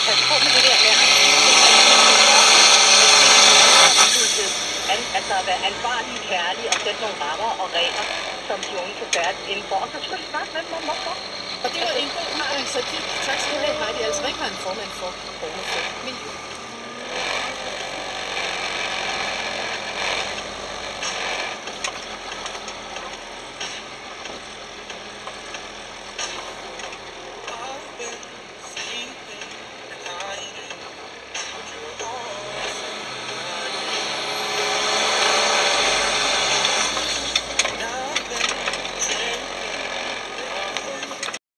passe på med det der med altså at være ansvarlig, kærlig og sætte nogle rammer og regler, som de unge kan færdes indenfor. Og så skal du snakke med dem om hvorfor. Og det var en god idé, så tak skal du have, Heidi, altså Ringheim, formand for Borgerforum Miljø.